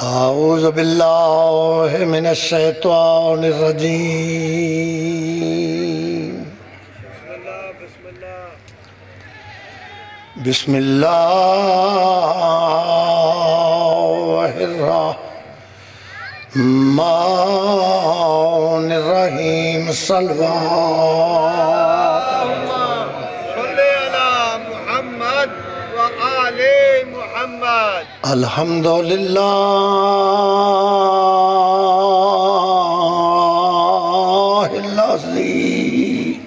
اعوذ باللہ من الشیطان الرجیم بسم اللہ الرحمن الرحیم صلوات الحمدللہ الذی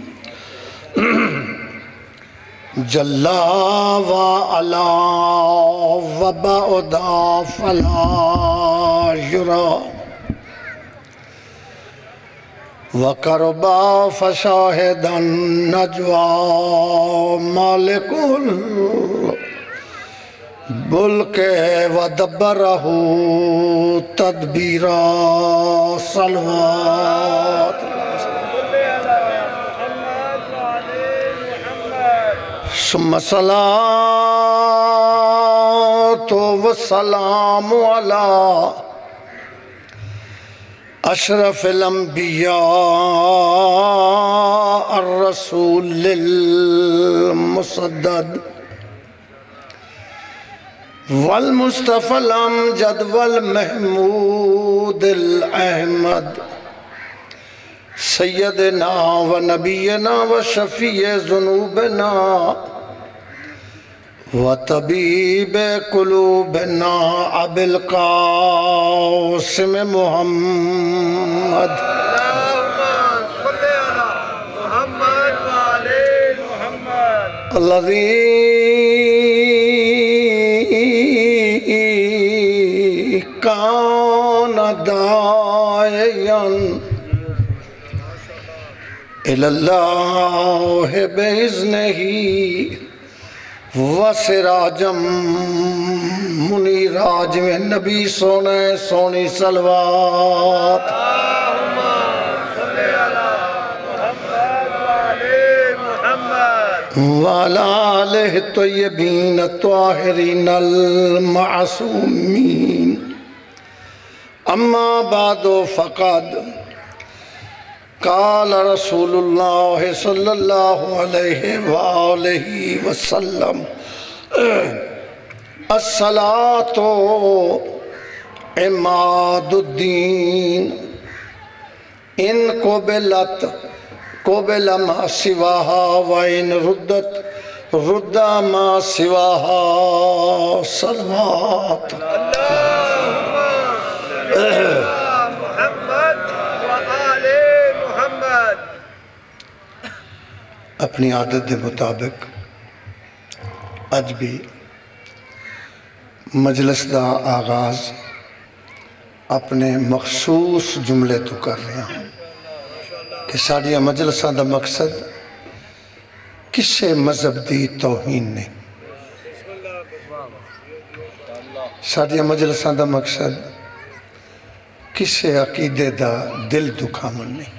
جل وعلا وبعدا فلا یرا وقربا فشاہدا نجوا مالک ملک ودبرہ تدبیرا صلوات ثم صلاة والسلام علی اشرف الانبیاء الرسول المسدد والمصطفى الامجد والمحمود الاحمد سیدنا و نبینا و شفیع ذنوبنا و طبیب قلوبنا ابی القاسم محمد الذی کان داعیا اللہ بإذنہ وسراجم منیراج میں نبی سونے سونی صلوات وعلی آلہ الطیبین الطاہرین المعصومین اما بعد فقد قال رسول اللہ صلی اللہ علیہ وآلہ وسلم الصلاة عماد الدین ان قبلت قبل ما سواہا وان ردت رد ما سواہا صلوات اپنی عادت دے مطابق اج بھی مجلس دا آغاز اپنے مخصوص جملے تو کر رہے ہیں کہ ساڑھیا مجلساں دا مقصد کسے مذہب دی توہین نہیں، ساڑھیا مجلساں دا مقصد کسے عقیدے دا دل دکھامن نہیں،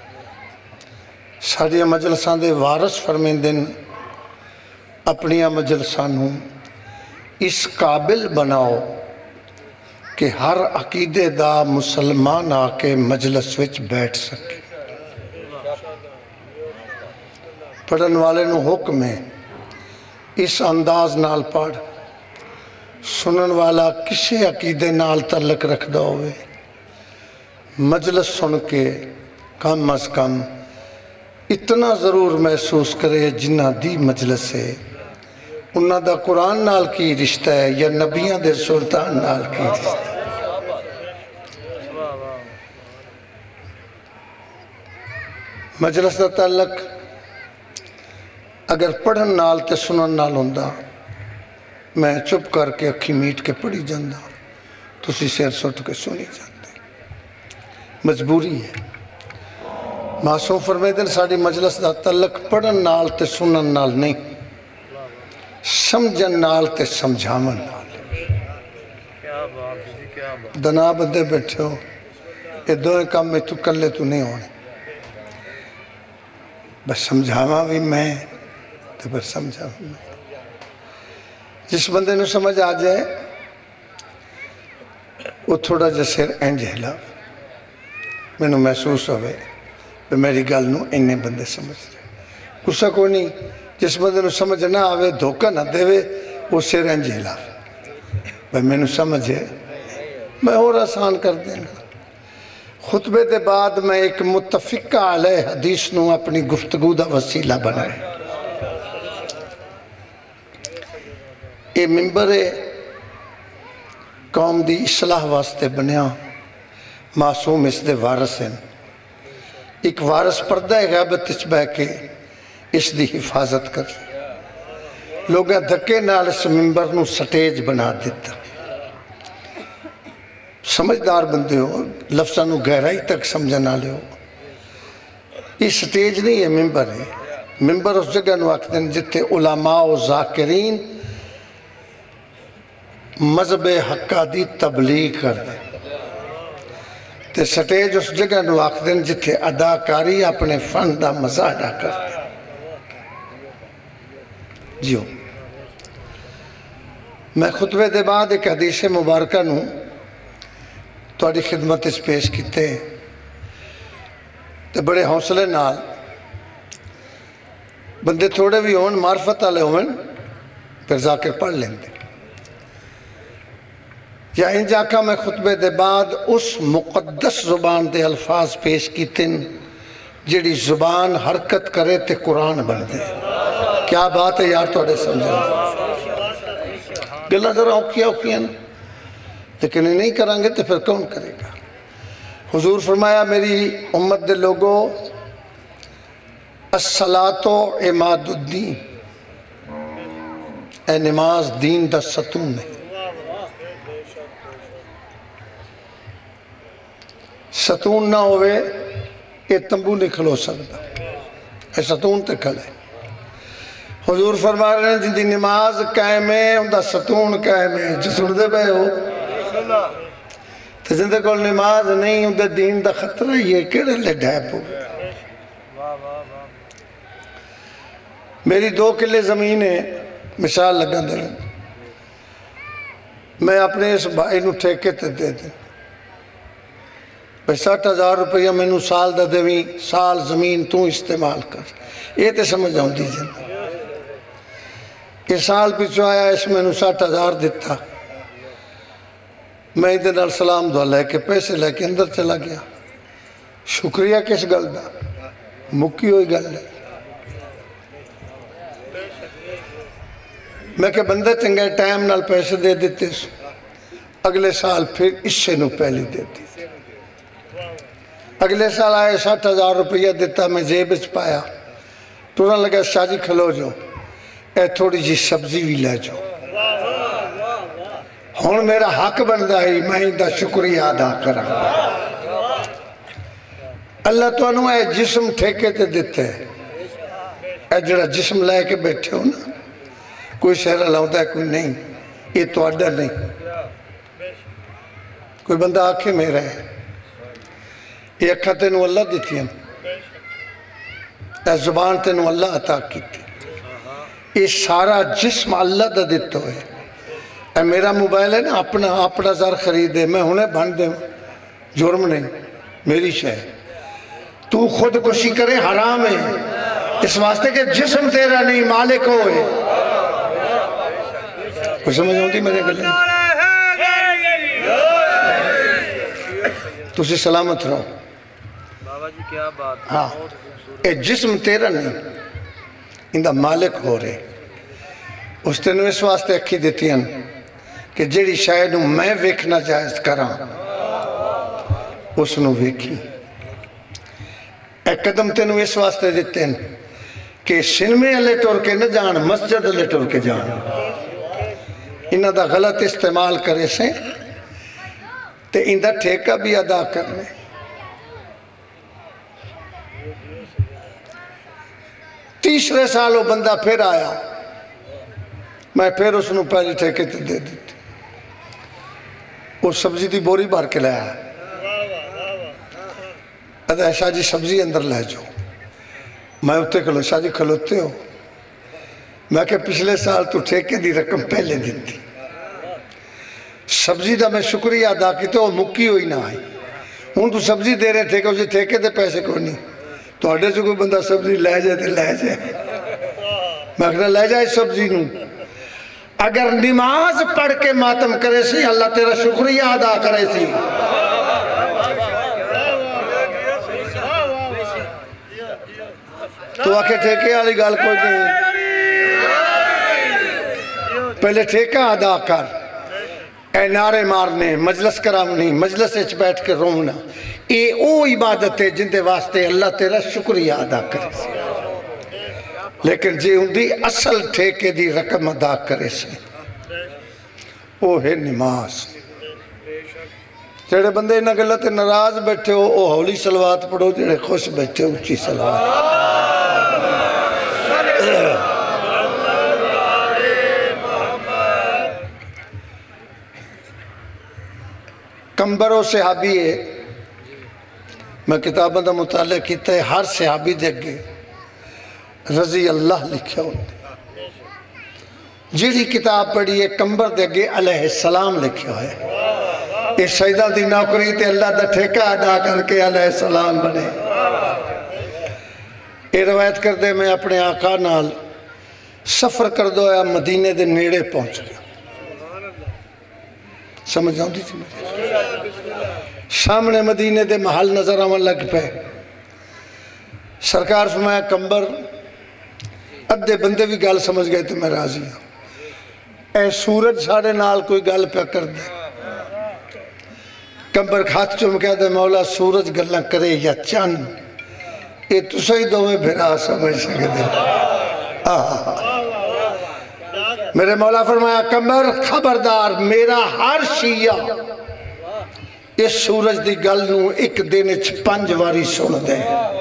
ساڑھیا مجلساں دے وارث فرمیندن اپنیا مجلساں نوں اس قابل بناؤ کہ ہر عقیدے دا مسلمان آ کے مجلس وچ بیٹھ سکے۔ پڑھن والے نوں حکم ہے اس انداز نال پڑھ، سنن والا کسے عقیدے نال تعلق رکھ دا ہوئے مجلس سن کے کم از کم اتنا ضرور محسوس کرے جنہ دی مجلس ہے انہاں دا قرآن نال کی رشتہ ہے یا نبیان دے سلطان نال کی رشتہ ہے۔ مجلس دا تعلق اگر پڑھن نال تے سنن نال ہوندہ میں چپ کر کے اکھی میٹ کے پڑھی جاندہ تسی سیر سٹ کے سنی جاندے، مجبوری ہے۔ معصوم فرمیدن ساڑھی مجلس دا تعلق پڑھن نال تے سنن نال نہیں، سمجھن نال تے سمجھامن نال۔ دنا بندے بیٹھے ہو یہ دوئے کام میں تو کلے تو نہیں ہونے، بس سمجھاواں بھی میں تو پھر سمجھا بھی میں۔ جس بندے نے سمجھ آ جائے وہ تھوڑا جا سر انج ہلا مینوں محسوس ہوئے کہ میری گل نوں اننے بندے سمجھ رہے غصہ کوئی نہیں جس بندے نوں سمجھ نہ آوے دھوکہ نہ دے وہ سر انج ہلا بھائی مینوں سمجھے میں اور آسان کر دیں گا خطبے دے بعد میں ایک متفقہ علیہ حدیث نوں اپنی گفتگو دا وسیلہ بنائے یہ ممبر قوم دی اصلاح واسطے بنیا معصوم اس دے وارث ہیں ایک وارث پردہ غیبت اس بہ کے اس دی حفاظت کر لوگاں دھکے نال اس ممبر نوں سٹیج بنا دیتا سمجھدار بندے ہو لفظاں نوں گہرائی تک سمجھن والے ہو یہ سٹیج نہیں ہے ممبر اس جگہ نوں آکھدے ہیں جتھے علماء و ذاکرین مذہب حقہ دی تبلیغ کر دیں تے سٹیج اس جگہ نوں آکھدے ہیں جتھے اداکاری اپنے فن دا مظاہرہ کر دیں جیو میں خطبے دے بعد ایک حدیث مبارکہ نوں تواڈی خدمت اس پیش کیتے تے بڑے حوصلے نال بندے تھوڑے بھی ہون معرفت والے ہون پھر ذاکر پڑھ لیندے یا ان جاکا میں خطبے دے بعد اس مقدس زبان دے الفاظ پیش کیتے جیڑی زبان حرکت کرے تے قرآن بن دے کیا بات ہے یار توڑے سمجھا گلہ ذرا اوکھیا لیکن یہ نہیں کریں گے تو پھر کون کرے گا حضور فرمایا میری امت دے لوگو الصلاۃ عماد الدین اے نماز دین دا ستون ہے ستون نہ ہوئے یہ تمبو نہیں کھلو سکتا اے ستون تے کھلے حضور فرما رہے ہیں جن دی نماز قائم ہے ان دا ستون قائم ہے جو سن دے بے ہو تو جن دے کول نماز نہیں ان دے دین دا خطرہ یہ کیڑے لے ڈھائپ ہو میری 2 کلے زمین ہے مثال لگا دے میں اپنے اس بھائی نو ٹھیکے تے دے دیں 60,000 روپیہ میں نو سال دا دویں سال زمین تو استعمال کر یہ تے سمجھ آؤں دیجئے یہ سال پیچھو آیا اس میں نو 60,000 دیتا میں ادھر نال سلام دعا لے کے پیسے لے کے اندر چلا گیا شکریہ کس گل دا مکی ہوئی گل ہے میں کہ بندہ چنگے ٹائم نال پیسے دے دیتے اگلے سال پھر اس سے نو پہلی دیتی اگلے سال آئے 60,000 روپیہ دیتا میں جیب اچ پایا تورا لگا شاہ جی کھلو جو اے تھوڑی جی سبزی بھی لے جو ہون میرا حق بندہ ہی میں دا شکریہ ادا کرا اللہ تو انہوں اے جسم ٹھیکے تے دیتے ہیں اے جڑا جسم لے کے بیٹھے ہو نا کوئی شہرہ لاؤں ہے کوئی نہیں یہ تو اڈا نہیں کوئی بندہ آنکھیں میرا ہے یہ اکھا تینوں اللہ دیتی ہیں اے زبان تینوں اللہ عطا کی تھی یہ سارا جسم اللہ دا دیتا ہوئے اے میرا موبائل ہے نا اپنا زر خریدے میں انہیں بھان دے جرم نہیں میری شے تو خود کشی کرے حرام ہے اس واسطے کہ جسم تیرا نہیں مالک ہوئے کچھ سمجھ ہوتی میرے گلے تو اسے سلامت رہو ہاں اے جسم تیرا نہیں اندہ مالک ہو رہے اس تینوں اس واسطے اکھی دیتی ہیں کہ جیڑی شاید میں ویکھنا جائز کرا اس نو ویکھی اے قدم تینوں اس واسطے دیتے ہیں کہ سنمے علی ٹور کے نہ جان مسجد علی ٹور کے جان انہ دا غلط استعمال کرے سے تے اندہ ٹھیکہ بھی ادا کرنے تیسرے سال وہ بندہ پھر آیا میں پھر اس نو پہلی ٹھیکے تے دے دیتی وہ سبزی دی بوری بار کے لے آیا ادھا شاہ جی سبزی اندر لے جو میں اتے کھلو شاہ جی کھلوتے ہو میں کہ پچھلے سال تو ٹھیکے دی رقم پہلے دیتی سبزی دا میں شکریہ ادا کی تو مکی ہوئی نہ آئی ہوں تو سبزی دے رہے ٹھیکے اسے ٹھیکے دے پیسے کوئی نہیں تو اڈے سے کوئی بندہ سبزی لے جائے تو لے جائے میں کہنا لے جائے سبزی نوں اگر نماز پڑھ کے ماتم کرے سی اللہ تیرا شکریہ ادا کرے سی تو آکے ٹھیکے والی گال کوئی نہیں پہلے ٹھیکہ ادا کر اے نعرے مارنے مجلس کرامنی مجلس اچ بیٹھ کے رونا اے او عبادت ہے جن دے واسطے اللہ تیرا شکریہ ادا کرے سی لیکن جی ان دی اصل ٹھیکے دی رقم ادا کرے سے وہ ہے نماز جڑے بندے انہاں گلاں تے ناراض بیٹھے ہو او ہولی صلوات پڑھو جڑے خوش بیٹھے اونچی صلوات کمبر و صحابی ہے میں کتابوں دا مطالعہ کیتا ہے ہر صحابی دے گے رضی اللہ لکھا ہوتے جیڑی کتاب پڑھی ہے کمبر دے گے علیہ السلام لکھا ہے یہ سجدہ دی نوکری تے اللہ دا ٹھیکہ ادا کر کے علیہ السلام بنے یہ روایت کر دے میں اپنے آقا نال سفر کر دو یا مدینے دے نیڑے پہنچ گیا سمجھ جاؤں دی تھی مجھے سامنے مدینے دے محل نظر آمن لگ پہ سرکار فرمایا کمبر ادھے بندے بھی گال سمجھ گئے تو میں راضی ہوں اے سورج ساڑھے نال کوئی گال پہ کر دے کمبر کھات چوم کہہ دے مولا سورج گلنا کرے یا چند یہ تو سہی دو میں بھرا سمجھ سکے دے میرے مولا فرمایا کمبر خبردار میرا ہر شیعہ اس سورج دی گل نو ایک دن اچ 5 واری سن دے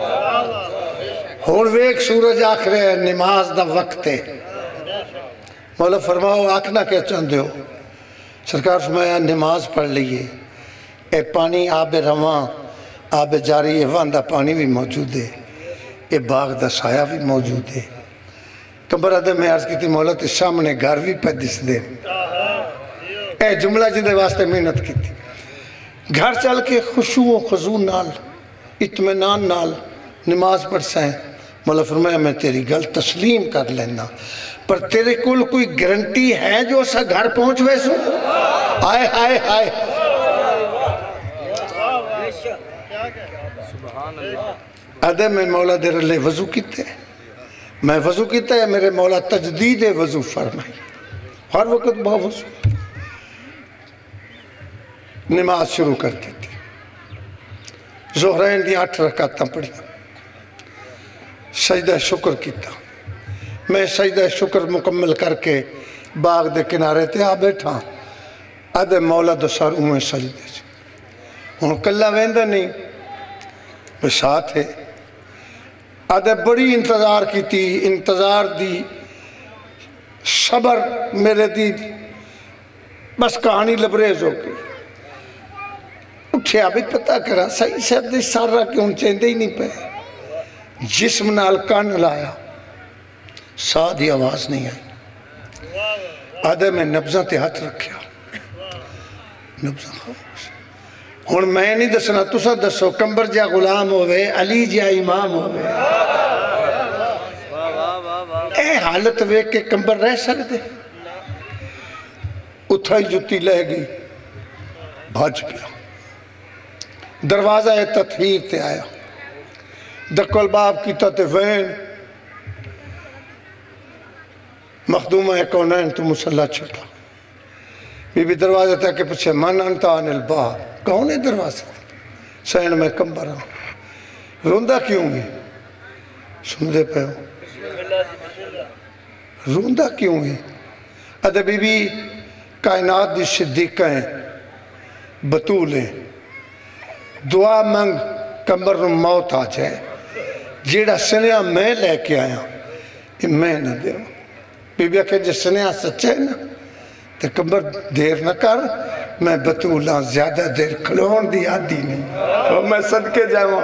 ہون ویک سورج آخر ہے نماز دا وقت ہے مولا فرماؤ آکھنا کیا چاندے ہو سرکار فرمایا نماز پڑھ لیے اے پانی آب رواں آب جاری ہے واندہ پانی بھی موجود ہے اے باغ دا سایہ بھی موجود ہے کمبر آدھے میں عرض کی تھی مولا تے سامنے گھر بھی پہ دس دے اے جملہ جندے واسطے محنت کی تھی گھر چل کے خشوع و خضوع نال اطمینان نال نماز پڑھ سائیں مولا فرمایا میں تیری گل تسلیم کر لینا پر تیرے کل کوئی گارنٹی ہے جو اسا گھر پہنچ ویسو آئے آئے آئے آدھے میں مولا دے رلے وضو کیتے میں وضو کیتا ہے میرے مولا تجدید وضو فرمائی ہر وقت بہت وضو نماز شروع کر دی تھی زہرین دی 8 رکعتاں پڑھی سجدہ شکر کیتا میں سجدہ شکر مکمل کر کے باغ دے کنارے تے آ بیٹھا آدھے مولا دو ساروں میں سجدے سے ہوں کلہ ویندہ نہیں میں ساتھ ہے آدھے بڑی انتظار کی تھی انتظار دی صبر میرے دی بس کہانی لبریز ہو گئی اٹھیا بھی پتہ کرا صحیح صاحب دے سارا کیوں چیندے ہی نہیں پہ جسم نال کان لایا سادھی آواز نہیں آئی آدھے میں نبضہ تے ہاتھ رکھیا نبضہ خاموش ہون میں نہیں دسنا تسا دسو کمبر جا غلام ہوئے علی جا امام ہوئے اے حالت وے کہ کمبر رہ سکتے اتھائی جتی لے گئی بھاج گیا دروازہ تطہیر تے آیا دکل باب کی تے وین مخدومہ کونین تو مسلح چھٹا بی بی دروازہ تے کہ پچھے من انتا عن الباب کون ہے دروازہ سین میں کمبر ہوں روندہ کیوں گی سن دے پہ ہوں روندہ کیوں گی ادھے بی بی کائنات دی صدیقہ ہیں بطولیں دعا منگ کمبر نو موت آ جائے جیڑا سنیا میں لے کے آیا یہ میں نہ دے بی بی کہ جس سنیا سچے نا تو کمبر دیر نہ کر میں بطولہ زیادہ دیر کھلون دی آدھی نہیں اور میں صدقے جاؤں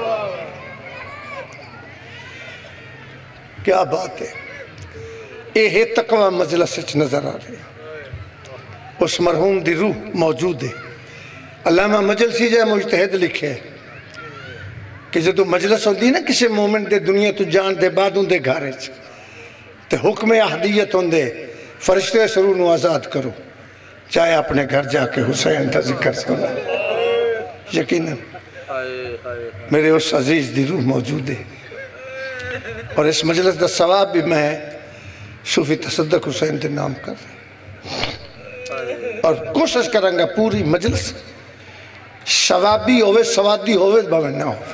کیا بات ہے یہ تقوی مجلس اچھ نظر آ رہی ہے اس مرحوم دی روح موجود ہے. علامہ مجلسی جائے مجتہد لکھے کہ جدو مجلس ہوتی نا کسی مومنٹ دے دنیا تو جان دے بعد ان دے گھارے تے حکم احدیت ہوں دے فرشتے سرور نو آزاد کرو چاہے اپنے گھر جا کے حسین کا ذکر سنا. یقیناً میرے اس عزیز دی روح موجود ہے اور اس مجلس دا ثواب بھی میں صوفی تصدق حسین دے نام کر رہا اور کوشش کروں گا پوری مجلس ثوابی ہوئے سوادی ہوئے باوے نہ ہو.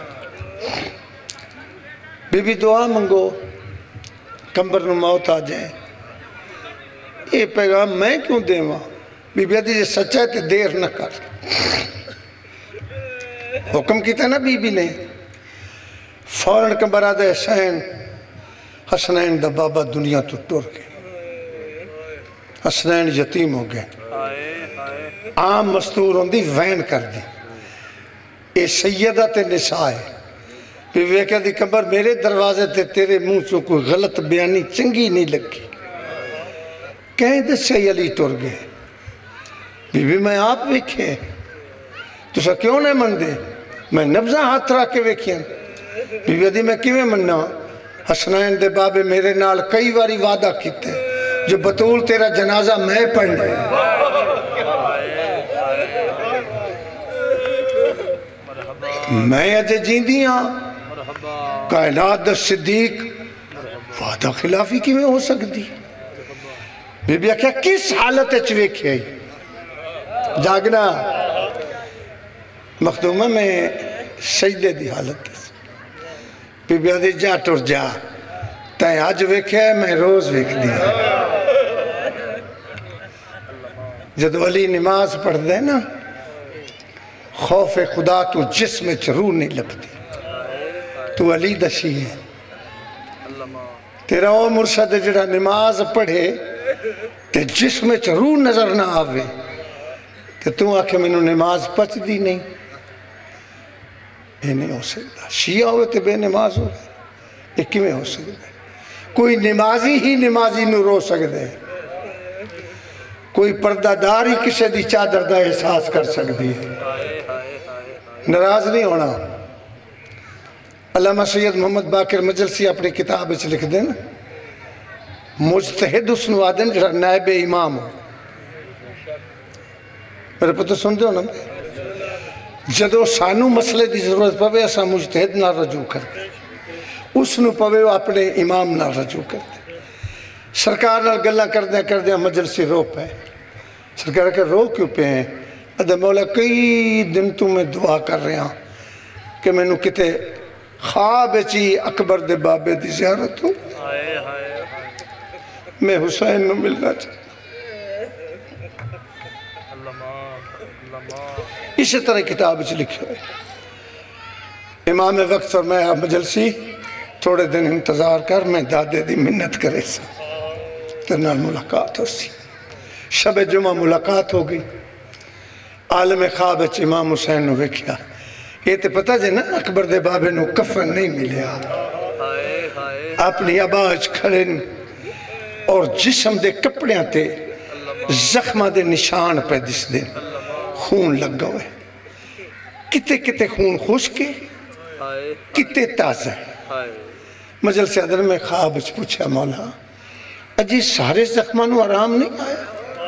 بی بی دعا منگو کمبر نو موت آ جائے. یہ پیغام میں کیوں دے ماں بی بی آدھی جے سچا ہے تے دیر نہ کر. حکم کیتا نا بی بی نے فوراں کمبر آدھے حسین حسنین دا بابا دنیا تو ٹر گئے. حسنین یتیم ہو گئے. عام مستور ہوں دی وین کر دی. اے سیدہ تے نساء ہے. بی بی کہہ دی کمبر میرے دروازے تے تیرے منہ چوں کوئی غلط بیانی چنگی نہیں لگی. کہیں دے سی علی ٹر گئے. بی بی میں آپ ویکھے تو سا کیوں نہیں من دے میں نبزہ ہاتھ رکھ کے ویکھیں. بی بی دی میں کیویں مننا حسنین دے بابے میرے نال کئی واری وعدہ کیتے جو بطول تیرا جنازہ میں پڑھنے. میں اجے جیندی ہاں کائنات دا صدیق وعدہ خلافی کی میں ہو سکتی. بی بی کیا کس حالت چویکھے آئی جاگنا مخدومہ میں سجدے دی حالت. بی بی آدھی جا ٹر جا تائیں آج ویکھے میں روز ویکھ دیا. جدو علی نماز پڑھ دے نا خوف خدا تو جسم روح نہیں لبتی. تو علی دشی ہے تیرا او مرشد جڑا نماز پڑھے تے جسم روح نظر نہ آوے کہ تو آکھے میں نے نماز پچ دی نہیں. یہ نہیں ہو سکتا. شیعہ ہوئے تے بے نماز ہوئے یہ کیویں ہو سکتا. کوئی نمازی ہی نمازی نو رو سکتے. کوئی پردہ دار ہی کسی دی چادر دا احساس کر سکتی ہے. ناراض نہیں ہونا. علامہ سید محمد باقر مجلسی اپنی کتاب اچھ لکھ دیں مجتہد اس نوادن جڑا نائب امام ہو. میرے پتہ سن دے ہو نا جدو سانو مسئلے دی ضرورت پوے ایسا مجتہد نہ رجوع کرتے اس نو پوے اپنے امام نہ رجوع کرتے. سرکار نہ گلہ کردیں مجلسی رو پہ. سرکار کہ رو کیوں پہ ہیں ادھے مولا کئی دن تو میں دعا کر رہا کہ میں نو کتے خواب چی اکبر دے بابے دی زیارت ہوں میں حسین نو ملنا چاہتا. اسی طرح کتاب چ لکھے ہوئے امام وقت فرمایا مجلسی تھوڑے دن انتظار کر میں دادے دی منت کرے سا ترنال ملاقات ہو سی. شب جمعہ ملاقات ہو گئی. عالم خواب اچ امام حسین نو ویکھیا. یہ تے پتہ جے نا اکبر دے بابے نو کفن نہیں ملیا. اپنی آباج کھڑن اور جسم دے کپڑیاں تے زخمہ دے نشان پہ دس دے خون لگ گئے. کتے کتے خون خشکے کتے تازہ. مجلس صدر میں خواب اچ پوچھا مولا اجی سارے زخمہ نو آرام نہیں آیا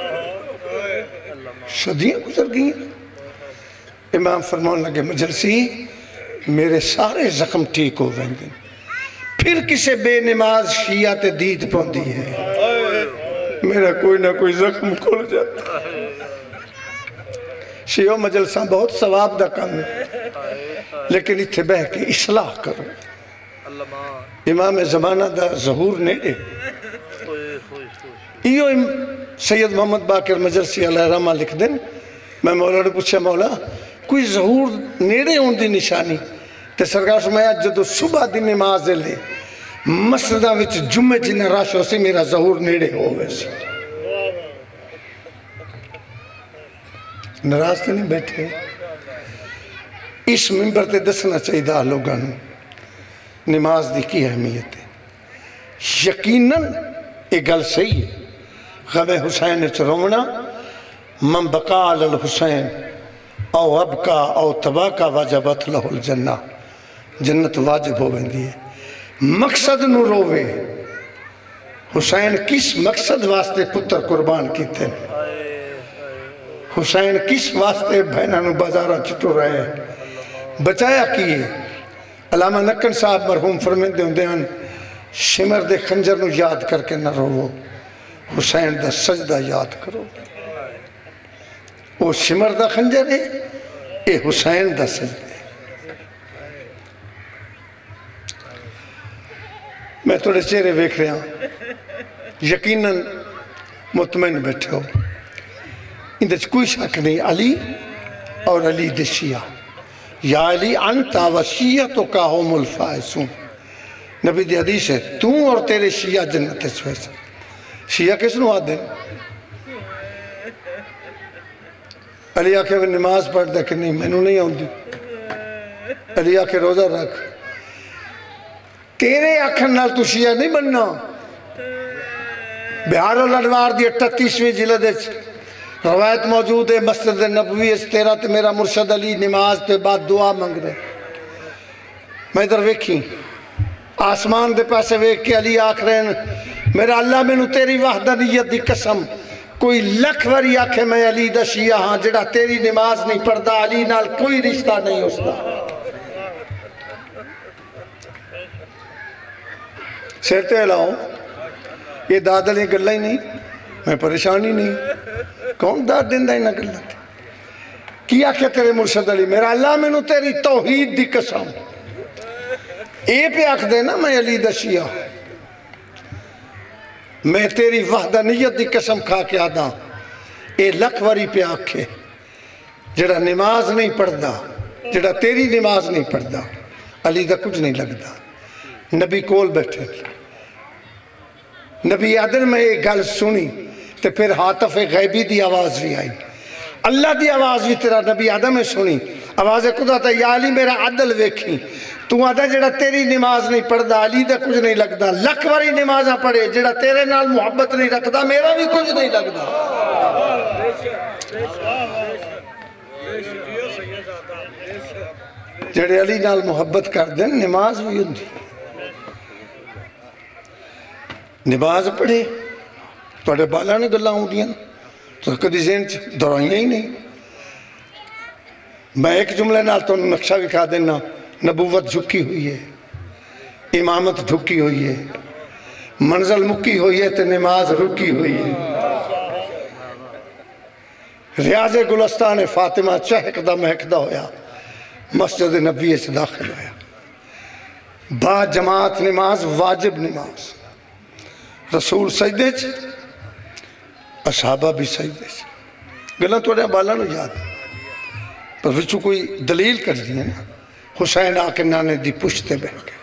صدیاں گزر گئی. امام فرمان لگے مجلسی میرے سارے زخم ٹھیک ہو گئے پھر کسے بے نماز شیعہ تے دید پوندی ہے میرا کوئی نہ کوئی زخم کھل جاتا. شیعہ مجلساں بہت ثواب دا کام ہے لیکن اتھے بہ کے اصلاح کرو. امام زمانہ دا ظہور نیڑے. ایو سید محمد باقر مجلسی علیہ رحمہ لکھ دیں میں مولا نے پوچھا مولا کوئی ظہور نیڑے ہون دی نشانی تے سرکار فرمایا جدو صبح دی نماز لے مسجدہ وچ جمعے جنہ راش ہو سی میرا ظہور نیڑے ہو ویسی. ناراض تے نہیں بیٹھے. اس منبر تے دسنا چاہیے لوگاں نماز دی کی اہمیت ہے. یقیناً ایک گل صحیح ہے غم حسین چ رونا من بقا علی الحسین او ابکا او تباکا واجبت لہو الجنہ، جنت واجب ہو ویندی ہے۔ مقصد نو روے، حسین کس مقصد واسطے پتر قربان کیتے، حسین کس واسطے بہنہ نو بازارہ چٹو رہے، بچایا کیے۔ علامہ نکن صاحب مرحوم فرمیندے ہوندے ہیں شمر دے خنجر نو یاد کر کے نہ رو، حسین دا سجدہ یاد کرو۔ وہ شمر دا خنجر ہے، اے حسین دا سجدہ ہے۔ میں تھوڑے چہرے ویکھ رہا ہوں، یقیناً مطمئن بیٹھے ہو، اندر کوئی شک نہیں، علی اور علی دے شیعہ، یا علی انتا و شیعتک هم الفائزون، نبی دی حدیث ہے تو اور تیرے شیعہ جنت اس فیصل۔ شیعہ کس نو آدھے؟ علی آکھے وہ نماز پڑھ دے کہ نہیں میں نو نہیں آؤں دی، علی آکھے روزہ رکھ، تیرے آکھن نال تو شیعہ نہیں بننا۔ بہار الانوار دی 38ویں جلد روایت موجود ہے، مسجد نبوی اس تیرا تے میرا مرشد علی نماز تے بعد دعا منگ رہے، میں ادھر ویکھی آسمان دے پاسے ویکھ کے علی آکھ رہے ہیں میرا اللہ میں نو تیری وحدانیت دی قسم کوئی لکھ وری آکھے میں علی دا شیعہ ہاں جڑا تیری نماز نہیں پڑھدا، علی نال کوئی رشتہ نہیں اس دا۔ سیرتے علاؤں یہ دادلیں گلہ ہی نہیں، میں پریشانی نہیں، کون داد دیندہ ہی نہ گلہ تھی۔ کیا کہ تیرے مرشد علی میرا اللہ میں نو تیری توحید دی قسم اے پہ آکھ دینا میں علی دا شیعہ، میں تیری وحدانیت دی قسم کھا کے آدھا اے لکھ واری پہ آکھے جڑا نماز نہیں پڑھدا، جڑا تیری نماز نہیں پڑھدا، علی دا کچھ نہیں لگدا۔ نبی کول بیٹھے، نبی آدن میں ایک گل سنی تے پھر حاطف غیبی دی آواز بھی آئی، اللہ دی آواز بھی تیرا نبی آدم میں سنی، آواز خدا تا یا علی میرا عدل ویکھی، تو آدھا جڑا تیری نماز نہیں پڑھدا علی دا کچھ نہیں لگدا، لکھ واری نمازاں پڑھے جڑا تیرے نال محبت نہیں رکھدا میرا بھی کچھ نہیں لگدا۔ جڑے علی نال محبت کر دیں نماز بھی ہوندی، نماز پڑھے توڑے بالا نے گلہ ہوں دیاں تو کدی ذہن دورائیاں ہی نہیں۔ میں ایک جملے نال تو نقشہ دکھا دینا، نبوت جھکی ہوئی ہے، امامت جھکی ہوئی ہے، منزل مکی ہوئی ہے تو نماز رکی ہوئی ہے۔ ریاض گلستان فاطمہ چہکدہ مہکدہ ہویا، مسجد نبی سے داخل ہویا، با جماعت نماز واجب نماز، رسول سجدے چ اصحابہ بھی سجدے چ، گلہ توڑے بالا نو یاد پر وچو کوئی دلیل کر دی ہے نا، حسین آکے نانے دی پشتے بہ گئے۔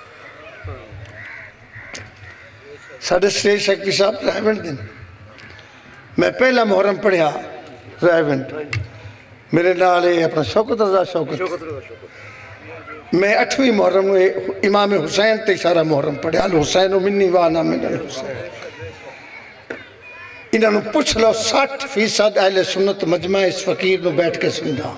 ساڑھے سٹیج شکر صاحب رائیونڈ دن میں پہلا محرم پڑھیا رائیونڈ، میرے نالے اپنا شوکت رضا شوکت، میں 8ویں محرم امام حسین تے سارا محرم پڑھیا، الحسین منی وانا من الحسین۔ انہوں نے پوچھ لو 60% اہل سنت مجمع اس فقیر نے بیٹھ کے سنجھا،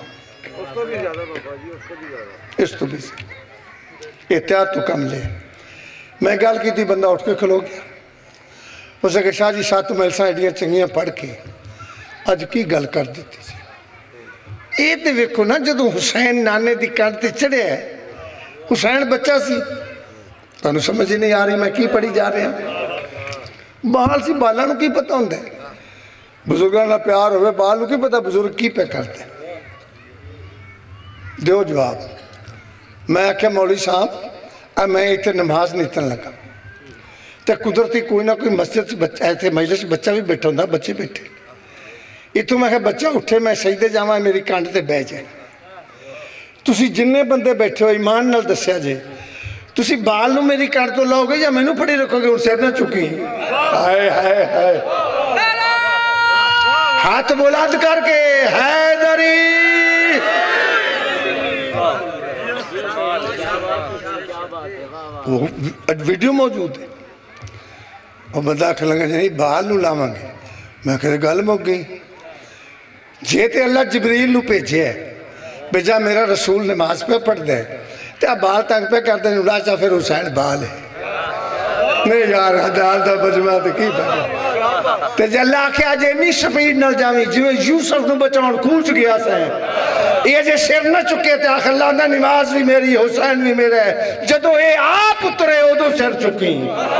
اس تو بھی سے احتیاط تو کم لے۔ میں گال کی تھی بندہ اٹھ کے کھلو گیا، اسے کہ شاہ جی ساتھ محلساں ایڈیاں چنگیاں پڑھ کے آج کی گل کر دیتی تھی۔ یہ تو ویکھو نا جدو حسین نانے دی کانٹے چڑھے ہے، حسین بچہ سی تو انہوں سمجھ ہی نہیں آ رہی میں کی پڑھی جا رہے ہیں، بحال سی بالا نو کی پتہ ہوندے، بزرگاں نہ پیار ہوئے بحال نو کی پتہ بزرگ کی پہ کرتے، دیو جواب۔ میں آکھیا مولوی صاحب میں ایتھے نماز نہیں تن لگا تے قدرتی کوئی نہ کوئی مسجد سے بچہ ایتھے مجلس سے بچہ بھی بیٹھا ہوندا، بچے بیٹھے اتوں میں کہا بچہ اٹھے میں سجدے جاواں میری کانڈ تے بہ جائے، تسی جننے بندے بیٹھے ہو ایمان نال دسیا جے تسی بال نو میری کانڈ تو لاؤ گے یا میں نو پڑی رکھو گے، ان سے نہ چکی ہائے ہائے ہائے ہاتھ بلند کر کے حیدری ویڈیو موجود ہے، اور بندہ کھلنگا جنہی بال نو لاواں گے، میں کہتے گل مک گئی، جے تے اللہ جبریل نو بھیجے بھیجا میرا رسول نماز پہ پڑھ دے تے اب بال تنگ پہ کر دے راجا پھر حسین بال ہے نہیں یار حدال دا بجمع تے کی پڑھ تے جے اللہ آکھے آج انی سپیڈ نہ جاویں جو یوسف نو بچاؤن کوچ گیا سائیں یہ جے سر نہ چکے تے آخر اللہ دا نماز بھی میری حسین بھی میرا ہے جدو اے آپ اترے ہو دو سر چکی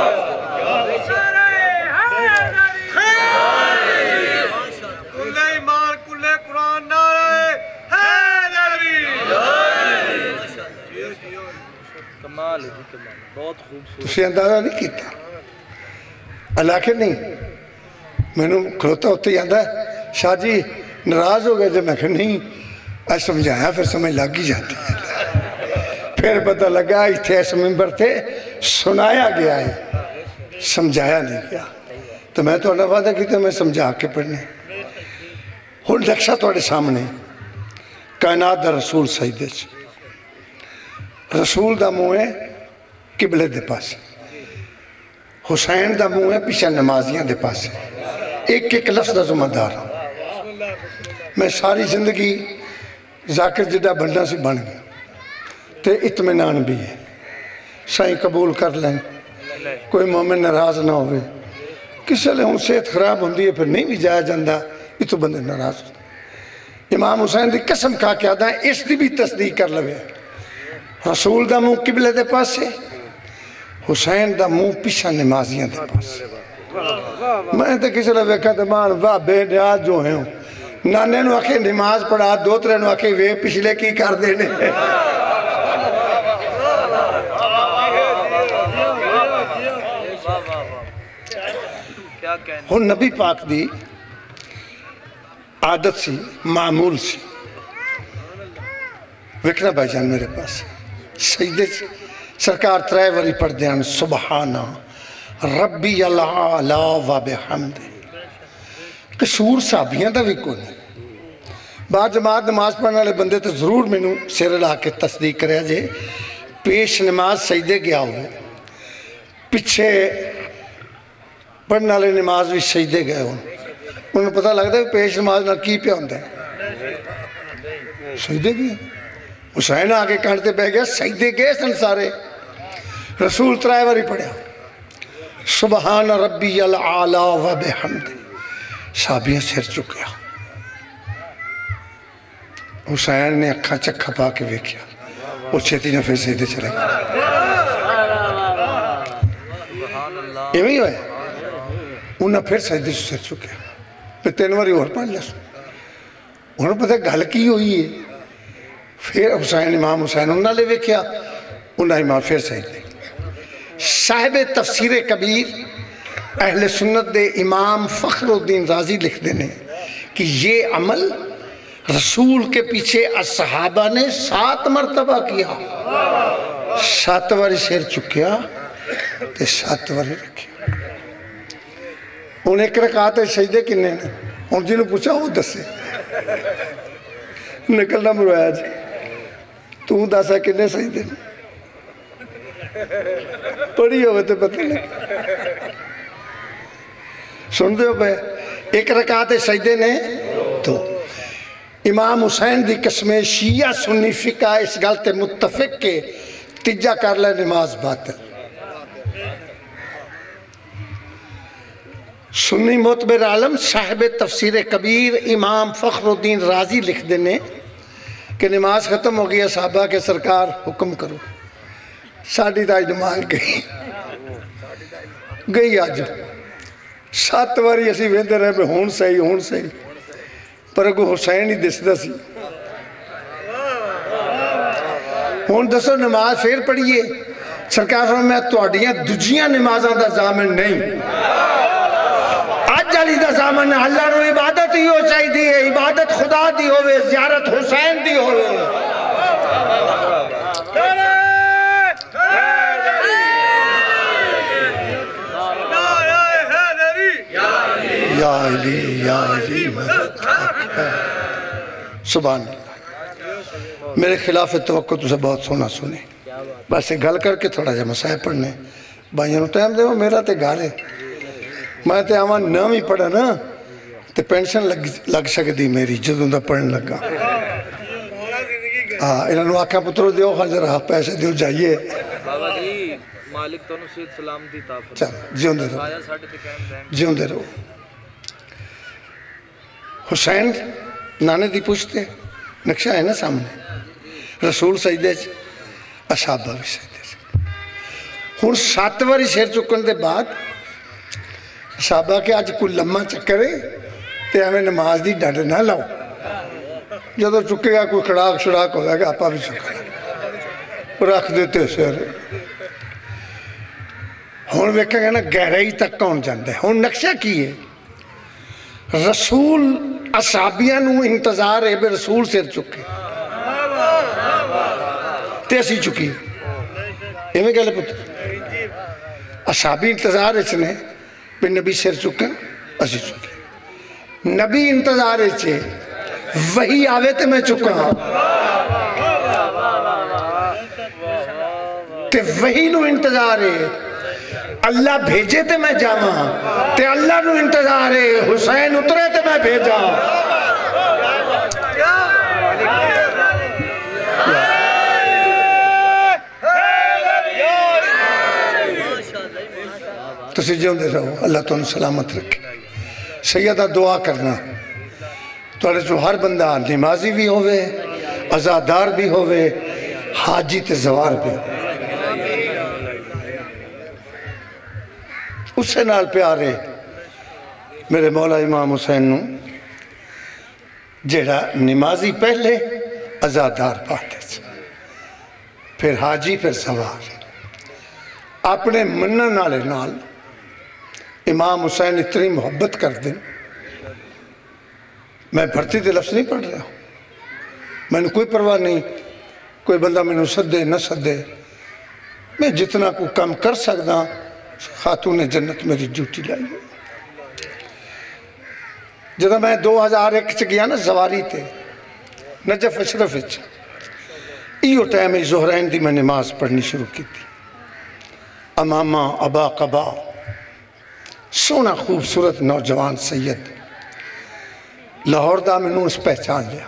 تسی اندازہ نہیں کیتا اللہ کے نہیں میں نے کھلوتا ہوتے ہی آندھا شاہ جی ناراض ہو گئے تھے میں کہ نہیں آج سمجھایا پھر سمجھ لگ ہی جاتی ہے پھر پتہ لگا اتھے اس ممبر تھے سنایا گیا ہے سمجھایا نہیں گیا تو میں تو اللہ وعدہ کی تھا میں سمجھا کے پڑھنے ہون نقشہ توڑے سامنے کائنات دا رسول سجدے چ رسول دا منہ ہے قبلے دے پاس حسین دا منہ ہے پیچھے نمازیاں دے پاس ایک ایک لفظ دا ذمہ دار ہوں میں ساری زندگی ذاکر جدہ بنڈا سے بن گیا تے اطمینان بھی ہے سائیں قبول کر لیں کوئی مومن ناراض نہ ہوئے کسی لئے ہوں صحت خراب ہوندی ہے پھر نہیں بھی جایا جاندہ یہ تو بندے ناراض ہوتا امام حسین دی قسم کھا کے آدھا ہے اس دی بھی تصدیق کر لوے رسول دا منہ قبلے دے پاس ہے حسین دا منہ پیچھا نمازیاں دے پاس میں تے کسی لئے ویکھا تے مان واہ بے نیاز جو ہیں نانے نو آکھے نماز پڑھا دوترے نو آکھے وے پچھلے کی کر دینے ہون نبی پاک دی عادت سی معمول سی وکنا بھائی جان میرے پاس سجدے سرکار ترائے وری پڑھ دیان سبحانہ ربی العالی و بحمد قصور صحابیاں دا بھی کوئی نہیں بعد جماعت نماز پڑھنے والے بندے تو ضرور میں نے سر لا کے تصدیق کریا جے پیش نماز سجدے گیا ہوئے پچھے پڑھنے والے نماز بھی سجدے گئے ہوں انہوں نے پتہ لگتا ہے پیش نماز نہ کی پہ ہوندہ ہے سجدے گئے حسین آگے کانٹتے بہ گیا سجدے گئے سن سارے رسول ترائے واری پڑھیا سبحان ربی العالی و بحمد صحابیاں سر چکیا حسین نے اکھا چکھا پا کے ویکھیا وہ چھتی نے پھر سجدے چلے گیا یہ بھی ہوئے انہاں پھر سجدے سے سر چکیا پھر تینواری اور پڑھ لیا انہوں نے پتہ گھل کی ہوئی ہے پھر حسین امام حسین انہوں نے ویکھیا انہوں امام پھر سجدے صاحب تفسیر کبیر اہل سنت دے امام فخر الدین رازی لکھ دینے کہ یہ عمل رسول کے پیچھے اصحابہ نے 7 مرتبہ کیا 7 واری سیر چکیا تے 7 واری رکھیا انہیں ایک رکعت سجدے کنے نے ان جنہوں پوچھا وہ دسے نکلنا مروایا جی تو داسا کنے سجدے نے پڑھی ہوئے تے پتہ لگ سن دے ہو بھائی ایک رکعت سجدے نے تو امام حسین دی قسمیں شیعہ سنی فقہ اس گلتے متفق کے تجہ کر لے نماز باطل سنی معتبر عالم صاحب تفسیر کبیر امام فخر الدین رازی لکھ دینے کہ نماز ختم ہو گیا صحابہ کے سرکار حکم کرو ساڑھی تاج نماز گئی آج 7 واری اسی ویندے رہے میں ہون صحیح پر اگو حسین ہی دس دسی ہون دسو نماز پھر پڑھئے سرکار فرمایا تو اڈیاں دجیاں نمازاں دا زامن نہیں آج جالی دا زامن اللہ رو عبادت ہی ہو چاہی دی ہے عبادت خدا دی ہوئے زیارت حسین دی ہوئے یا علی سبحان اللہ میرے خلاف توقع تو سے بہت سونا سنے بس گل کر کے تھوڑا جا مسائل پڑھنے بھائیوں ٹائم دے وہ میرا تے گھر ہے میں تے آمان نام ہی پڑھا نا تو پینشن لگ سکتی میری جدوں دا پڑھن لگا انہوں آکھا پترو دیو ذرا پیسے دیو جائیے بابا جی مالک تو صحت سلامتی عطا فرمائے چل جیوں دے رہو حسین نانے دی پوچھتے نقشہ ہے نا سامنے رسول سجدے اصحابہ بھی سجدے ہن 7 واری سر چکن دے بعد صحابہ کے آج کوئی لمحہ چکرے تے ہمیں نماز دی ڈنڈ نہ لاؤ جدو چکے گا کوئی کھڑاک شڑاک ہو جائے گا آپا بھی چکا رکھ دیتے سر ہون ویکھیں گے نا گہرائی تک کون جاندے ہون نقشہ کی ہے رسول اصحابیاں نو انتظار ہے بے رسول سر چکے تیسی چکی یہ میں کہہ لے پتر اصحابی انتظار اچھنے بے نبی سر چکن اسی چکی نبی انتظار اچھے وہی آوے تے میں چکا تے وہی نو انتظار ہے اللہ بھیجے تے میں جاواں تے اللہ نو انتظار ہے حسین اترے تے میں بھیجا تو سجیوں دے رہو اللہ تو انہوں سلامت رکھے سیدہ دعا کرنا تو جو ہر بندہ نمازی بھی ہوئے عزادار بھی ہوئے حاجی تے زوار بھی ہوئے اس سے نال پیارے میرے مولا امام حسین نو جیڑا نمازی پہلے عزادار پاتے سے پھر حاجی پھر زوار اپنے منن نالے نال امام حسین اتنی محبت کر دیں میں بھرتی دے لفظ نہیں پڑھ رہا ہوں میں نے کوئی پرواہ نہیں کوئی بندہ میں نے صدے نہ صدے میں جتنا کو کم کر سکتا خاتون جنت میری ڈیوٹی لائی جدہ میں 2001 چ گیا نا زواری تے نجف اشرف اچ ایو ٹائم زہرین دی میں نماز پڑھنی شروع کی تھی امامہ ابا قبا سونا خوبصورت نوجوان سید لاہور دا میں نے اس پہچان لیا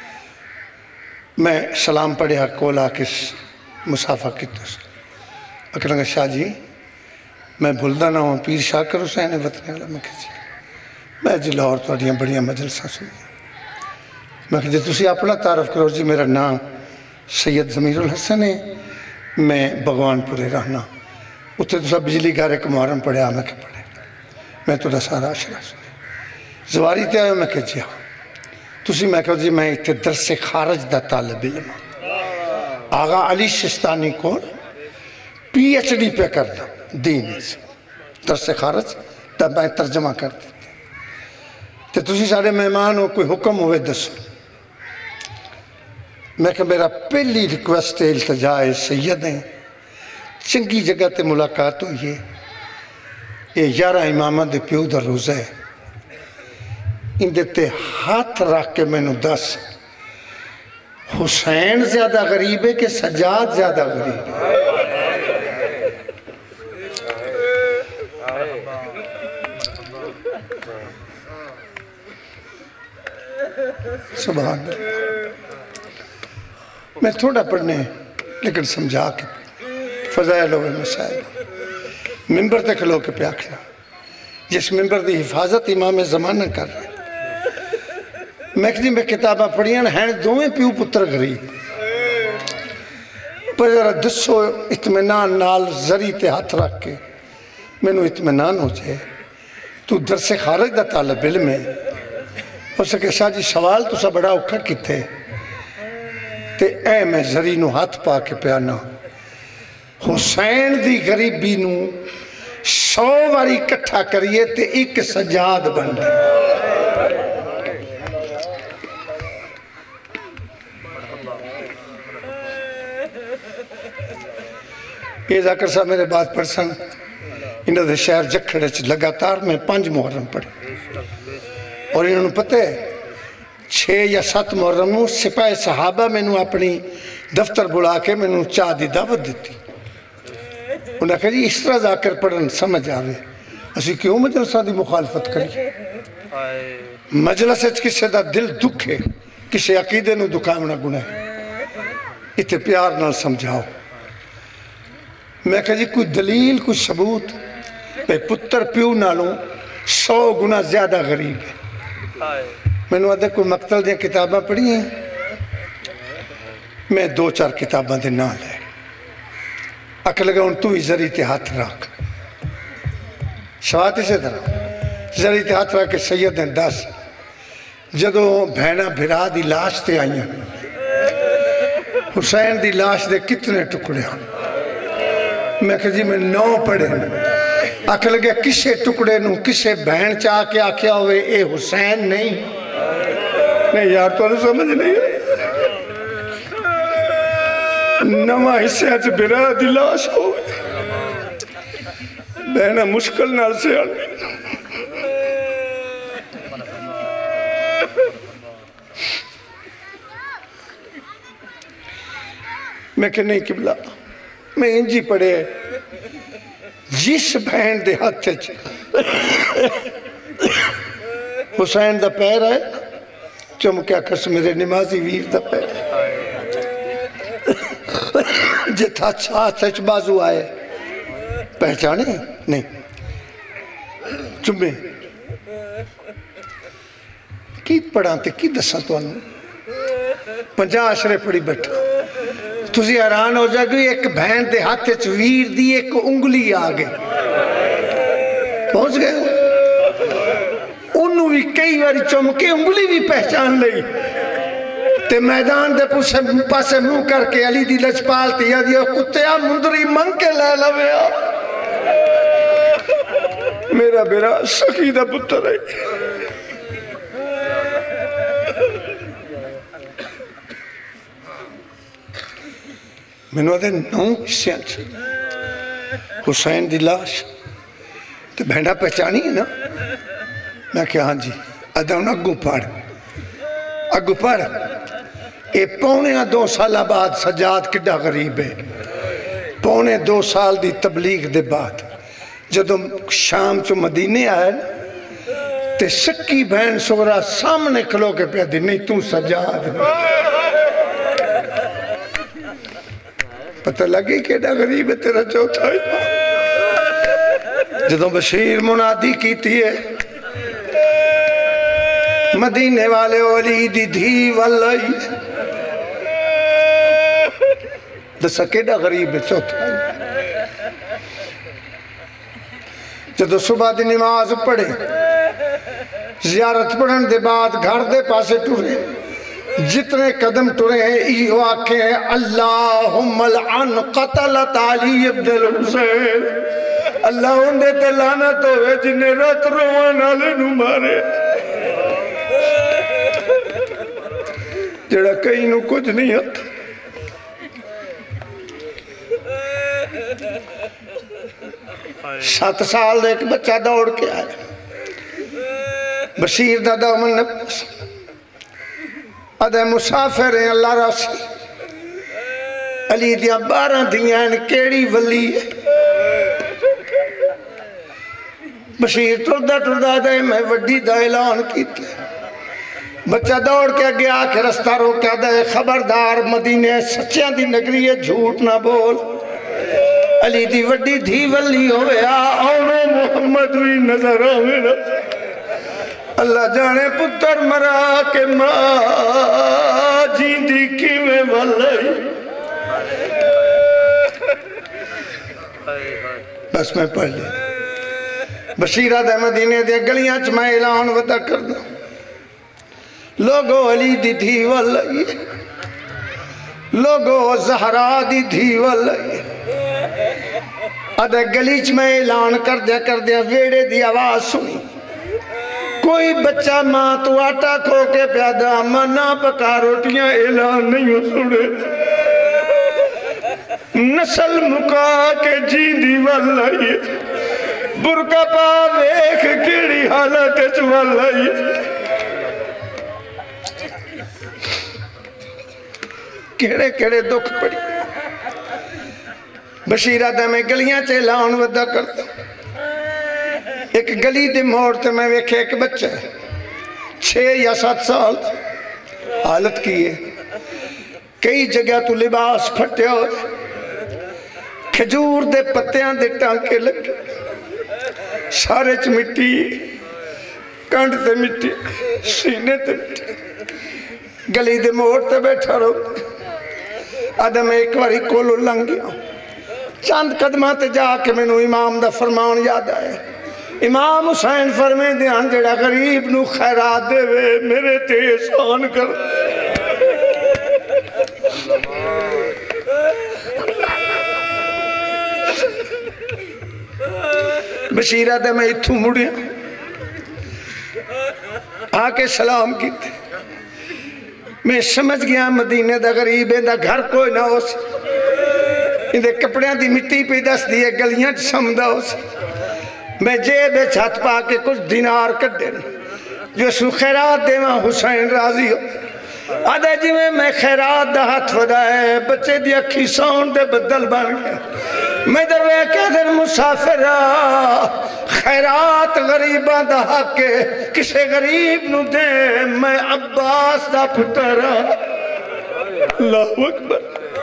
میں سلام پڑھیا کولا کس مسافہ کی تو سے اکرنگا شاہ جی میں بھولدہ نہ ہوں پیر شاکر حسین وطن والا میں کہا جی میں جی لاہور توڑیاں بڑیاں مجلسہ سنی میں کہا جی تسی اپنا تعارف کرو جی میرا نام سید ضمیر الحسن ہے میں بغوان پورے رہنا اتھے تو سب بجلی گھر ایک محرم پڑھے آمیں کے پڑھے میں تو دا سارا عشرہ سنی زواری تے آئے میں کہا جی ہاں تسی میں کہا جی میں اتھے درس خارج دا طالب علم آغا علی شستانی کو پی ایچ ڈی پہ کرنا دین سے درس خارج دا میں ترجمہ کر دیتے تے تسی سارے مہمان ہو کوئی حکم ہوئے دسو میں کہ میرا پہلی ریکویسٹ التجائے سید ہیں چنگی جگہ تے ملاقات ہوئی ہے یہ 11 امامہ دے پیو دا روزہ ہے ان دیتے ہاتھ رکھ کے میں نے دس حسین زیادہ غریب ہے کہ سجاد زیادہ غریب ہے سبحان اللہ میں تھوڑا پڑھنے لیکن سمجھا کے فضائل و مسائل ممبر تک لو کے پیاکھنا جس ممبر دی حفاظت امام زمانہ کر رہے میں کہتی میں کتابہ پڑھیاں ہیں دوویں پیو پتر غریب پر ذرا دسو اطمینان نال زری تے ہاتھ رکھ کے میں نو اطمینان ہو جائے تو درس خارج دا طالب علم ہے ہو سکے شاہ جی سوال تو سا بڑا اوکھا کی تھے تے اے میں زری نو ہاتھ پا کے پیانا حسین دی غریبی نو 100 واری کٹھا کریے تے ایک سجاد بن گئے یہ ذاکر صاحب میرے بات پرسن انہوں نے شہر جکھڑے لگاتار میں 5 محرم پڑھے اور انہوں نے پتہ ہے 6 یا 7 محرم نو سپاہ صحابہ میں نو اپنی دفتر بلا کے میں نو چاہ دی دعوت دیتی انہوں نے کہا جی اس طرح ذاکر پڑھن سمجھ آوے اسی کیوں مجلسہ دی مخالفت کری مجلس کسی دا دل دکھے کسی عقیدے نو دکھاونا گناہ ہے اتنے پیار نال سمجھاؤ میں کہا جی کوئی دلیل کوئی ثبوت پتر پیو نالوں 100 گنا زیادہ غریب ہے میں نے کوئی مقتل دیا کتاباں پڑھی ہیں میں 2-4 کتاباں دے نام لے اکھ لگا ان تو ہی ذریعہ تے ہاتھ رکھ شوات اسے طرح ذریعہ تے ہاتھ رکھ کے سید نے 10 جدو بھینا بھرا دی لاش تے آئیں حسین دی لاش دے کتنے ٹکڑے ہیں میں کہا جی میں 9 پڑھے اکھ لگا کسے ٹکڑے نو کسے بہن چاہ کے آکھیا ہوئے اے حسین نہیں یار تو انہیں سمجھ نہیں ہے نواں حصے آج بھرا دی لاش ہوئے بہنہ مشکل نال سے آنے میں کہ نہیں قبلہ میں انجی پڑھے جس بہن دے ہاتھ حسین دا پیر ہے چمکیا کس میرے نمازی ویر دا پیر جتھا ہاتھ بازو آئے پہچانے نہیں چمیں کی پڑھانتے کی دساں تو انہوں 50 عشرے پڑھی بیٹھا تُسی حیران ہو جائے گئی ایک بہن دے ہاتھ ویر دی ایک انگلی آگے پہنچ گئے انہوں بھی کئی باری چمکے انگلی بھی پہچان لئی تے میدان دے پاسے منہ کر کے علی دی لجپال تیا دیا کتیا مندری منگ کے لے لویا میرا بیرا سخیدہ پتر ہے میں نے دے 9 حصیاں حسین دی لاش تو بہنہ پہچانی ہے نا میں کہا ہاں جی ادھاؤں اگو پڑھ اے 1.25 سالہ بعد سجاد کڈا غریب ہے 1.25 سال دی تبلیغ دے بعد جدو شام چو مدینے آئے تے سکی بہن سورا سامنے کھلو کے پہ دی نہیں تو سجاد پتہ لگی کیڑا غریب ہے تیرا چوتھا ہے جدو بشیر منادی کی تھی ہے مدینے والے علی دی دھی واللہی دسا کیڑا غریب ہے چوتھا ہے جدو صبح دی نماز پڑھے زیارت پڑھن دے بعد گھر دے پاسے ٹورے جتنے قدم ٹورے ہیں ایہو آکھیں اللہم العن قتلت علی ابن الحسین اللہ اندے تے لعنت ہوئے جنہیں رات روان آلے نو مارے جڑا کئی نو کچھ نہیں ہتا 7 سال دے ایک بچہ دوڑ کے آیا بشیر دادا من نبس ادھے مسافر ہیں اللہ راسی علی دیاں 12 دیاں کیڑی ولی ہے بشیر ٹردہ دے میں وڈی دا اعلان کیتے بچہ دوڑ کے آگے آکے رستہ روکیا دے خبردار مدینے سچیاں دی نگری ہے جھوٹ نہ بول علی دی وڈی دھی ولی ہوئے آؤنو محمد بھی نظر آوے اللہ جانے پتر مرا کے ماں جین دی کیویں ولی بس میں پڑھ لی بشیرہ دے مدینے دے گلیاں چ میں اعلان ودا کر دوں لوگو علی دی دھی ولی لوگو زہرا دی دھی ولی ادھے گلیچ میں اعلان کر دیا ویڑے دی آواز سنی کوئی بچہ ماں تو آٹا کھو کے پیادا ماں نہ پکا روٹیاں اعلان نہیں ہو سنے نسل مکا کے جی دی والائی برکا پا ویکھ کیڑی حالت چوالائی کیڑے کیڑے دکھ پڑی بشیرہ دے میں گلیاں چے لاؤن ودا کرتا ایک گلی دے موڑ تے میں ویکھے ایک بچہ ہے 6 या 7 साल हालत की है। कई जगह तो लिबास फटिया हो, खजूर दे पत्तियां दे टांके लगे, सारे च मिट्टी, कंध ते मिट्टी, सीने ते मिट्टी। गली दे मोड़ ते बैठा रहो। आदम मैं एक बारी कोलो लंघ गया, चंद कदमां ते जाके मैनू इमाम दा फरमान याद आया। इमाम हुसैन फरमाते हैं जेड़ा गरीब नू खैरात देवे मेरे ते एहसान कर। बशीरा दे मैं इत्थों मुड़िया आके सलाम किते। मैं समझ गया मदीने दा गरीब इहदा घर कोई ना हो, इहदे कपड़ियां दी मिट्टी पई दसदी है, गलियां च समदा हो। मैं जेब छत पा के कुछ दिनार कड्डे जो उसनू खैरात देवा। हुसैन राजी हो आदे जिवें मैं खैरात दा हथ वधाए बच्चे दी अखी सौन दे बदल बन गया। मैं इधर वेख्या इधर मुसाफिर खैरात गरीबां दा हक है, किसे गरीब नू दे। मैं अब्बास दा पुत्र अल्लाहु अकबर,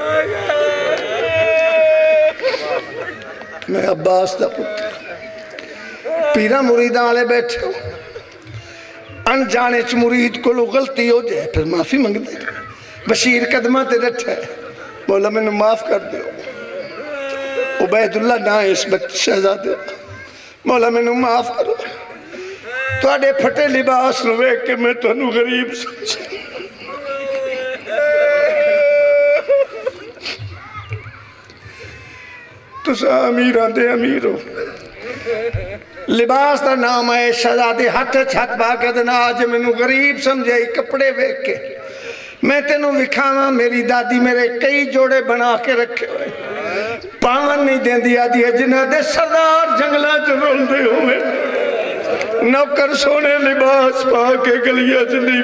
मैं अब्बास दा पुत्र। पीरा मुरीदा वाले बैठे हो, अनजाने च मुरीद को गलती हो जाए फिर माफी मंगते। बशीर कदमां ते बैठा है, बोला मैनू माफ कर दो। उबैदुल्ला ना इस बच्चे शहजादे, मौला मैनू माफ करो। तुहाडे फटे लिबास नूं वेख के मैं तुहानू गरीब समझा। तुसां अमीरां दे अमीर हो। लिबास का नाम है शहजादे हथ छत पा के आज मैनू गरीब समझे कपड़े वेख के। मैं तेनू विखावा मेरी दादी मेरे कई जोड़े बना के रखे हुए, पावन नहीं देंदी आदि है जिन्हें दे सरदार जंगलों च रोलते हुए, नौकर सोने लिबास पा के गलियां च नहीं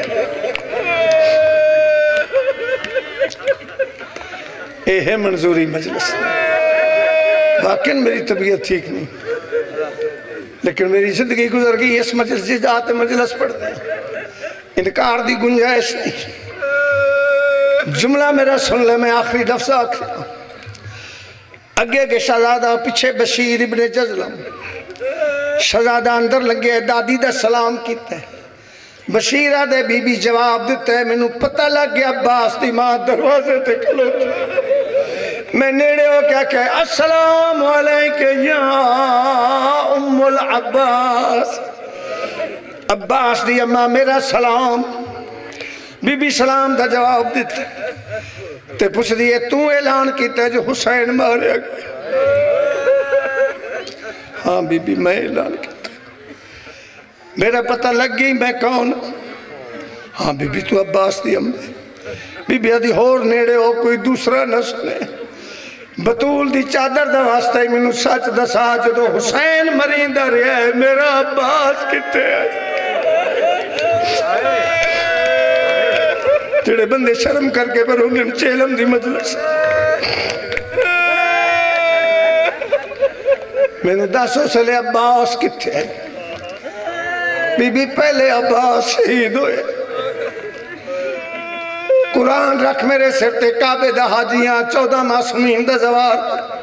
पी। यह मंजूरी मजलिस। वाकई मेरी तबीयत ठीक नहीं, लेकिन मेरी जिंदगी गुजर गई इस मजलिस से जाते मजलिस पढ़ते हैं, इनकार की गुंजाइश नहीं। जुमला मेरा सुन ले, मैं आखिरी लफ्ज़ आखिर अगे के शहजादा पीछे बशीर इब्ने जज़लम। शहजादा अंदर लगे दादी दा सलाम किया, बशीरा दे बीबी जवाब दिता है मैनू पता लग गया अब्बास दी मां दरवाजे ते खलोती। मैं नेड़े हो क्या कहे अस्सलाम वालेकुम या उम्मुल अब्बास। अब्बास दी अम्मा मेरा सलाम। बीबी सलाम का जवाब दिता ते पूछ दी तू ऐलान किया जो हुसैन मारे गया। हाँ बीबी मैं ऐलान किया, मेरा पता लग गई मैं कौन। हाँ बीबी तू अब्बास दी अम्मा। बीबी आदि होर नेड़े हो कोई दूसरा न सुने। बतूल दी चादर दा वास्ता ही मैनू सच दसा जो हुसैन मरींदा रहा है मेरा अब्बास किथे है। जेड़े बंदे शर्म करके पर उन्हें चेलम दी मजलिस। मैंने दस उसले अब्बास किथे है। बीबी पहले अब्बास शहीद होए। कुरान रख मेरे सिर ते काबे दा हाजियां 14 मासूमीन दा जवार।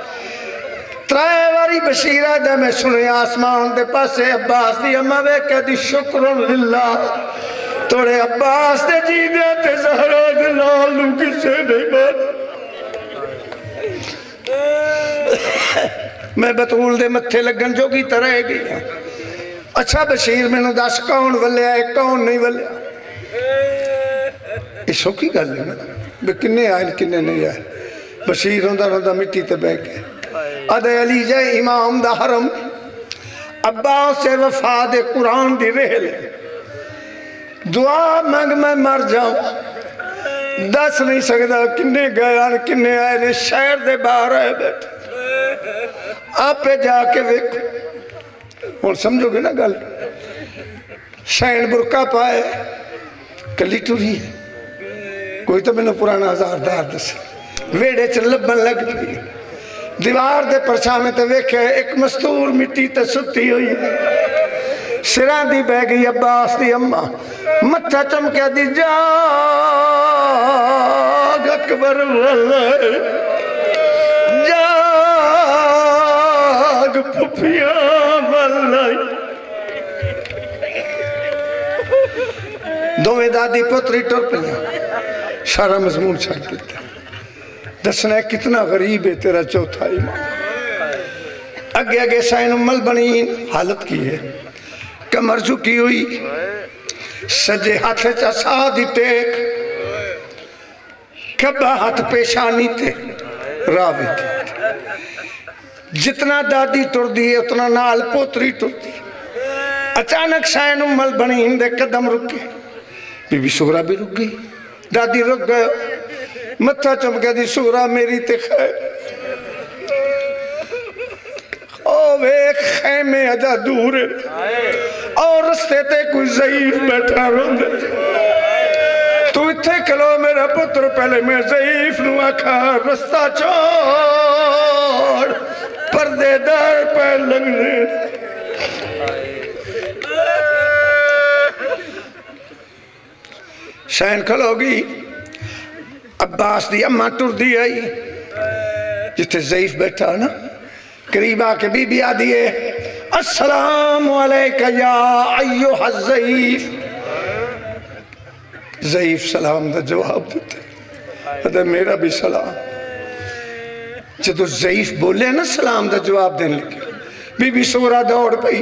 3 बारी बशीरा दा मैं सुने आसमान दे पासे अब्बास दी अम्मा वे कहदी शुक्रन लिल्लाह तोड़े अब्बास दे जीदे ते ज़हरा दे लाल नू किसे नहीं मार। मैं बतूल दे मत्थे लगन जोगी तरह गई। अच्छा बशीर मैनू दस कौन वलिया है कौन नहीं वलिया। ये सौखी गल है ना भी किन्ने आए किन्ने नहीं आए। बशीर रोंदा रोंदा मिट्टी ते बह के अदे अली जय इमाम दा हरम। अब्बास से वफा दे कुरान दी रेल दुआ मंग मैं मर जाऊं। दस नहीं सकता किन्ने गए किन्ने आए ने शहर दे बाहर आए बैठे। आपे जाके वेखो हुण समझोगे ना गल। शैन बुरका पाए कली टुरी है। कोई तो मैंने पुराना हजारदार दस वेड़े च लभन लग पई। दीवार दे परछावे ते वेखे एक मस्तूर मिट्टी ते सुती हुई सिरां दी बह गई अब्बास दी अम्मा मत्था चमकिया दी जाग अकबर वाला जाग फुफिया वाला दोवें दादी पुत्री टुर पईयां सारा मजमून छड़ दिता दसना कितना गरीब है तेरा चौथा इमाम अगे अगे सैन उम्मल बनी हालत की है कमर झुकी हुई सजे हाथ चा दी टेक खब्बा हाथ पेशानी ते रावे जितना दादी टुरदी है उतना नाल पोतरी टुरदी अचानक सैन उम्मल बनी दे कदम रुके बीबी सुगरा भी रुक गई दादी रुक गए मत्था चमके दी सुगरा मेरी ते खैर ओ वे खैमे अजा दूर और रस्ते ते कोई ज़ईफ बैठा रोंदे तू इत्थे खलो मेरा पुत्र पहले मैं ज़ईफ नू आखा रस्ता छोड़ पर्देदार पे लगने शैन खलोगी अब्बास दी अम्मा टुरदी आई जिथे ज़ईफ बैठा ना करीब आके बीबी आ दिए अस्सलाम अलैका या अय्युहा ज़ईफ ज़ईफ सलाम दा जवाब देते अदे मेरा भी सलाम जदों ज़ईफ बोले ना सलाम दा जवाब देने लगे बीबी सुगरा दौड़ पई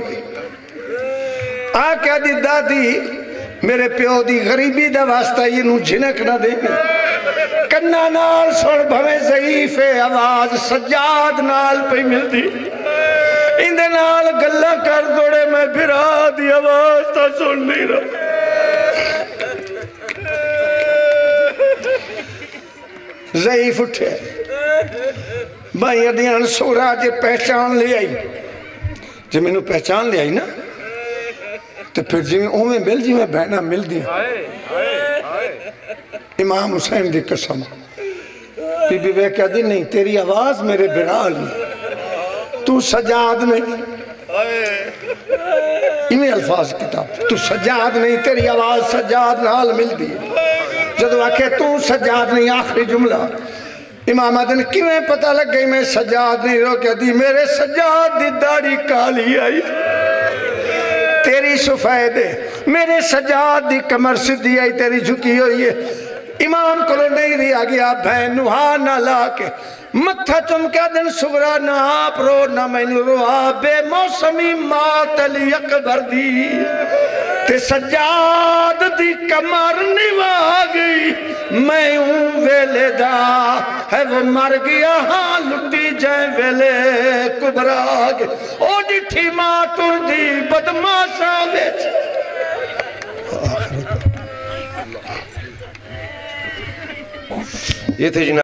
आ क्या दी दादी मेरे प्यो दी गरीबी दा वास्ता इनू झिनक ना दे कन्ना नाल सुन भवे ज़ईफ आवाज सज्जाद नाल पे मिलदी इंदे नाल गल्ला कर दौड़े मैं फिरा दी आवाज ता सुन नहीं रहा ज़ईफ उठे भाई अदियान सुगरा जे पहचान ले आई जे मैनू पहचान ले आई ना तो फिर जिमें उवें मिल जिमें बहना मिल दी इमाम हुसैन दी कसम बीबी वे कह दी नहीं तेरी आवाज मेरे बिराल तू सजाद नहीं इवें अल्फाज किताब तू सजाद नहीं तेरी आवाज सजाद नाल मिलती जदों आखे तू सजाद नहीं आखिरी जुमला इमाम आदन किवें पता लग गई मैं सजाद नहीं रो कह दी मेरे सजाद दी दाढ़ी काली आई तेरी सफेद मेरे सजाद दी कमर सीधी आई तेरी झुकी हुई है इमाम को नहीं रहा गया बहन नुहा ना ला के मत्था चुमका दिन सुगरा ना आप रो ना मैनू रोआ बेमौसमी मात अली अकबर दी ते सजाद दी कमर निभा गई मैं हूं वेले दा है वो मर गया हाँ लुटी जाए वेले कुबरा के ओ डिठी मां तुरदी बदमाशा विच ये थे